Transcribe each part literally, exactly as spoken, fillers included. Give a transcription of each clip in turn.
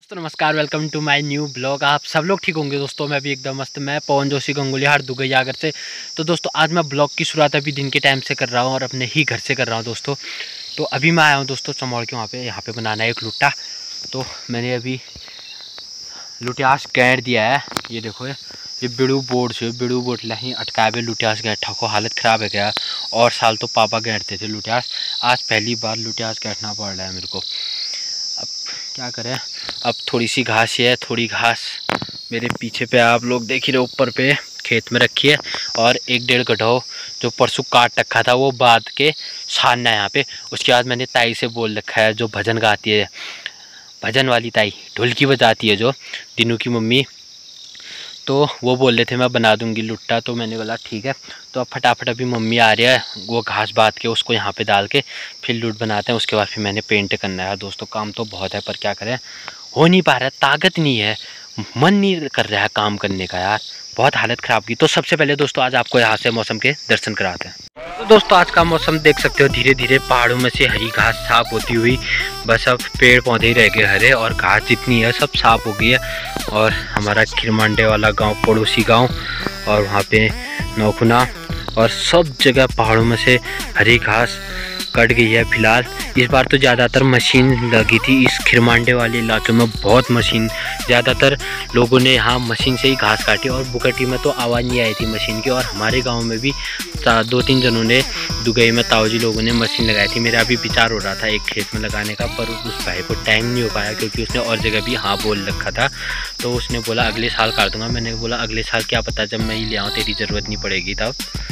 तो नमस्कार, welcome to my new blog. आप सब लोग ठीक होंगे दोस्तों। मैं भी एकदम मस्त। मैं पवन जोशी गंगोलीहाट दुबई आगर से। तो दोस्तों आज मैं ब्लॉग की शुरुआत अभी दिन के टाइम से कर रहा हूँ और अपने ही घर से कर रहा हूँ दोस्तों। तो अभी मैं आया हूँ दोस्तों चमौड़ के वहाँ पे यहाँ पे बनाना है एक लुट्टा। तो मैंने अभी लुटियास गैर दिया है। ये देखो ये बिड़ू बोर्ड से बिड़ू बोर्ड लही अटकाए हुए लुटियास गैठा को हालत ख़राब है गया। और साल तो पापा गैठते थे लुटियास, आज पहली बार लुटियास गैठना पड़ रहा है मेरे को। अब क्या करें, अब थोड़ी सी घास ही है, थोड़ी घास मेरे पीछे पे आप लोग देख ही रहे ऊपर पे खेत में रखी है। और एक डेढ़ गड्ढा जो परसों काट रखा था वो बांध के छानना है यहाँ पे। उसके बाद मैंने ताई से बोल रखा है, जो भजन गाती है, भजन वाली ताई ढोलकी बजाती है जो दिनू की मम्मी, तो वो बोल रहे थे मैं बना दूंगी लुट्टा। तो मैंने बोला ठीक है। तो अब फटाफट अभी मम्मी आ रही है, वो घास बात के उसको यहाँ पे डाल के फिर लुट बनाते हैं। उसके बाद फिर मैंने पेंट करना है दोस्तों। काम तो बहुत है पर क्या करें, हो नहीं पा रहा है, ताकत नहीं है, मन नहीं कर रहा है काम करने का यार, बहुत हालत ख़राब की। तो सबसे पहले दोस्तों आज आपको यहाँ से मौसम के दर्शन कराते हैं। तो दोस्तों आज का मौसम देख सकते हो, धीरे धीरे पहाड़ों में से हरी घास साफ होती हुई बस अब पेड़ पौधे ही रह गए हरे, और घास जितनी है सब साफ हो गई है। और हमारा खिरमांडे वाला गांव पड़ोसी गांव, और वहाँ पे नौखुना, और सब जगह पहाड़ों में से हरी घास कट गई है फिलहाल। इस बार तो ज़्यादातर मशीन लगी थी इस खिरमांडे वाले इलाके में, बहुत मशीन, ज़्यादातर लोगों ने यहाँ मशीन से ही घास काटी। और बुकटी में तो आवाज़ नहीं आई थी मशीन की। और हमारे गांव में भी दो तीन जनों ने, दुबई में ताऊजी लोगों ने मशीन लगाई थी। मेरा भी विचार हो रहा था एक खेत में लगाने का, पर उस भाई को टाइम नहीं हो पाया क्योंकि उसने और जगह भी हाँ बोल रखा था। तो उसने बोला अगले साल काट दूँगा। मैंने बोला अगले साल क्या पता, जब मैं ही ले आऊँ तेरी ज़रूरत नहीं पड़ेगी तब।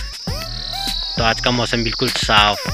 तो आज का मौसम बिल्कुल साफ।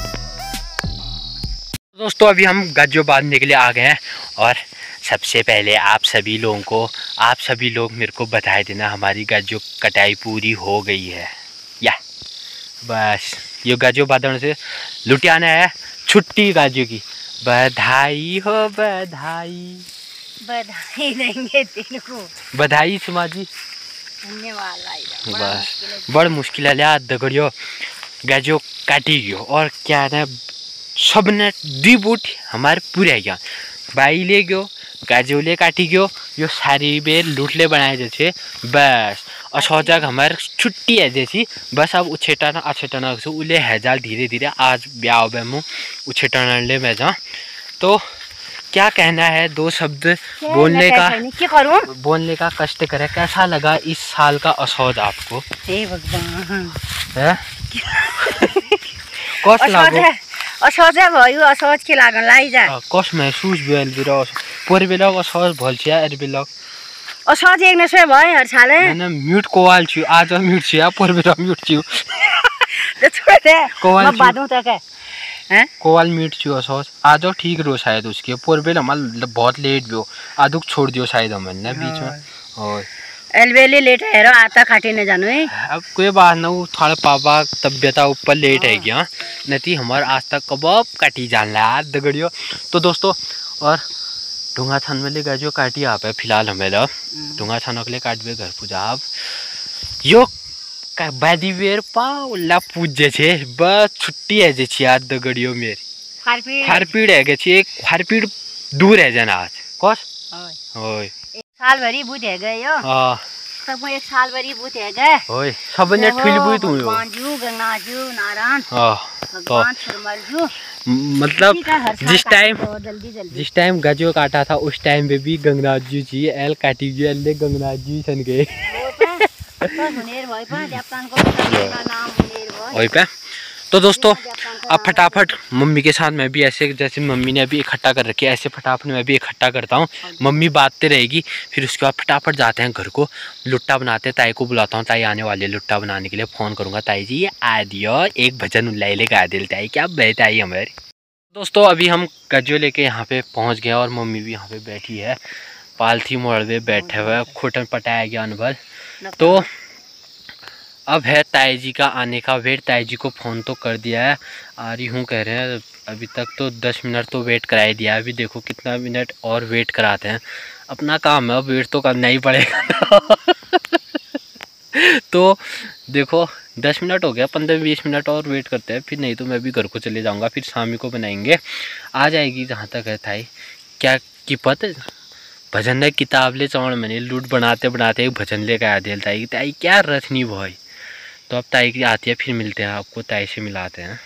दोस्तों अभी हम गज्जो बांधने के लिए आ गए हैं। और सबसे पहले आप सभी लोगों को, आप सभी लोग मेरे को बधाई देना, हमारी गज्जो कटाई पूरी हो गई है। या बस ये गज्जो बांधने से लुटियाना है छुट्टी गज्जो की। बधाई हो बधाई, बधाई देंगे तेरे को, बधाई सुमा जी, धन्यवाद। बस बड़ मुश्किल है लिया दगड़ियो, गज्जो काटी गयो। और क्या है, सब ने दी बूट हमारे पूरे गया, बाई ले गयो, गाजोले काटी गयो, यो सारी बेर लुटले बनाए जैसे बस। और सोचक हमारे छुट्टी है जैसी बस। अब उछेटाना अछेटाना उले हैजाल धीरे धीरे आज ब्याह बे मुँह उछेटाना ले मैं जा। तो क्या कहना है, दो शब्द बोलने का बोलने का कष्ट करे। कैसा लगा इस साल का असौज आपको? हे भगवान है कष्ट लागो, असहज भयो, असहज के लागन लाइजा कष्ट महसूस भेल बिरो पर बेला असहज भल छ यार बेला असहज एक नसे भयो हर साले मैंने म्यूट कोवाल छु आज म्यूट छ पर बेला म्यूट छु तो छोड़ दे मैं बादू तक है हैं कोवाल म्यूट छु असहज आज ठीक रो शायद उसके पर बेला mal बहुत लेट भयो आदुक छोड़ दियो शायद हमने बीच में। और एलवेली लेट है रो आता खाटी न जानो है। अब कोई बात ना, वो थोड़ा पापा तबियता ऊपर लेट है क्या नहीं हमारे आज तक कबाब काटी जान ला दगड़ियो। तो दोस्तों और ढूंगा छान में ले गए जो काटी आप है फिलहाल हमें लो ढूंगा छान के काट बे घर पूजा आप यो बादी बेर पाउला पूजे छे बस छुट्टी है जे छी आज दगड़ियो मेरी खारपीड़ खारपीड़ है के छी खारपीड़ दूर है जना आज कस ओय साल भरी बुत है गए यो हां सब एक साल भरी बुत है गए ओय सबने ठुल बुत हुयो बांजू गंगाजू नारायण हां भगवान फरमालजू। मतलब जिस टाइम जिस टाइम गजो काटा था उस टाइम पे भी गंगनाथ जी जी एल काटी जी एल ले गंगनाथ जी सन गए ओय पे। तो दोस्तों अब फटाफट मम्मी के साथ मैं भी ऐसे, जैसे मम्मी ने अभी इकट्ठा कर रखी है ऐसे फटाफट मैं भी इकट्ठा करता हूँ। मम्मी बातते रहेगी, फिर उसके बाद फटाफट जाते हैं घर को, लुट्टा बनाते हैं। ताई को बुलाता हूँ, ताई आने वाली है लुट्टा बनाने के लिए, फ़ोन करूँगा ताई जी आ दियो एक भजन उल्लाई ले गा दिल ताई क्या बैठ आई हमारी। दोस्तों अभी हम गज्जो लेके यहाँ पे पहुँच गए और मम्मी भी यहाँ पे बैठी है, पालथी मोड़ पे बैठे हुए खुटन पटाया गया अनबल। तो अब है ताई जी का आने का वेट। ताई जी को फ़ोन तो कर दिया है, आ रही हूँ कह रहे हैं। अभी तक तो दस मिनट तो वेट कराई दिया है, अभी देखो कितना मिनट और वेट कराते हैं। अपना काम है, अब वेट तो करना ही पड़ेगा तो देखो दस मिनट हो गया, पंद्रह बीस मिनट और वेट करते हैं, फिर नहीं तो मैं भी घर को चले जाऊँगा। फिर शामी को बनाएंगे, आ जाएगी जहाँ तक है थाई क्या की पत भजन ने किताब ले चौड़ मैंने लूट बनाते बनाते एक भजन लेकर आया दिल ताई ताई क्या रथ नहीं भाई। तो अब ताई की आती है, फिर मिलते हैं आपको, ताई से मिलाते हैं।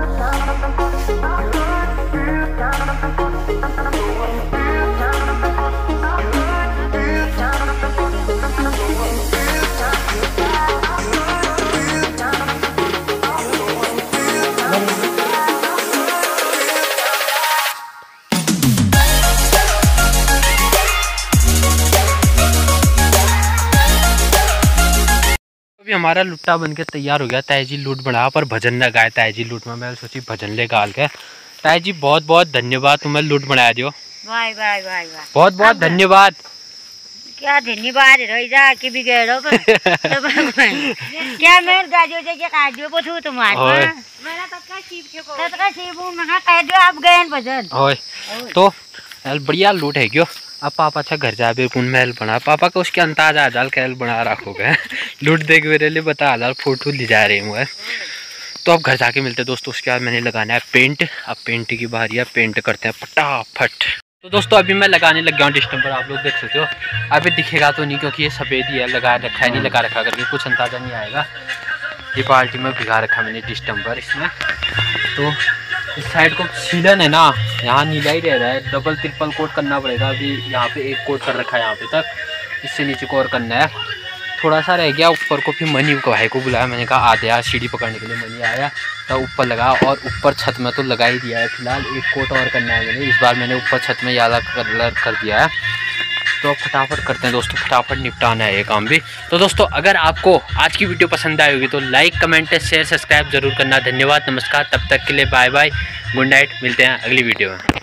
अभी हमारा लुट्टा बन के तैयार हो गया। ताई जी लूट बना पर भजन न गाए। ताई जी लूट में मैं सोची भजन ले गाल के। ताई जी बहुत बहुत धन्यवाद, तुम्हें लूट बनाया दियो। वाह वाह वाह वाह, बहुत बहुत धन्यवाद। क्या धन्यवाद रही जा कि बिगड़ो पर क्या मैं गाजो जे के काजो पथू तुम्हारे मेरा तत्का सीप के को तत्का सीप मैं कह दो आप गए भजन ओए। तो बढ़िया लूट है क्यों। अब पापा अच्छा घर जा भी कौन महल बना पापा को उसके अंदाज आ जाल कैल बना रखोगे। लूट देख मेरे लिए बता हाल फोटो ले जा रहे हैं। तो अब घर जाके मिलते दोस्तों। उसके बाद मैंने लगाना है पेंट। अब पेंट की बारी है, पेंट करते हैं फटाफट। तो दोस्तों अभी मैं लगाने लग गया हूँ डिस्टेंपर, आप लोग देख सकते हो। अभी दिखेगा तो नहीं क्योंकि ये सफ़ेद ही है, लगा रखा है नहीं लगा रखा करके कुछ अंदाज़ा नहीं आएगा। ये बाल्टी में भिगा रखा मैंने डिस्टेंपर इसमें। तो इस साइड को सीलन है ना, यहाँ नीला ही रह रहा है, डबल ट्रिपल कोट करना पड़ेगा। अभी यहाँ पे एक कोट कर रखा है यहाँ पे तक, इससे नीचे को और करना है। थोड़ा सा रह गया ऊपर को, फिर मनी को भाई को बुलाया, मैंने कहा आ गया सीढ़ी पकड़ने के लिए। मनी आया तो ऊपर लगा और ऊपर छत में तो लगा ही दिया है। फिलहाल एक कोट और करना है मैंने, इस बार मैंने ऊपर छत में ज़्यादा कलर कर दिया है। तो अब फटाफट करते हैं दोस्तों, फटाफट निपटाना है ये काम भी। तो दोस्तों अगर आपको आज की वीडियो पसंद आई होगी तो लाइक कमेंट शेयर सब्सक्राइब जरूर करना। धन्यवाद, नमस्कार, तब तक के लिए बाय बाय, गुड नाइट, मिलते हैं अगली वीडियो में।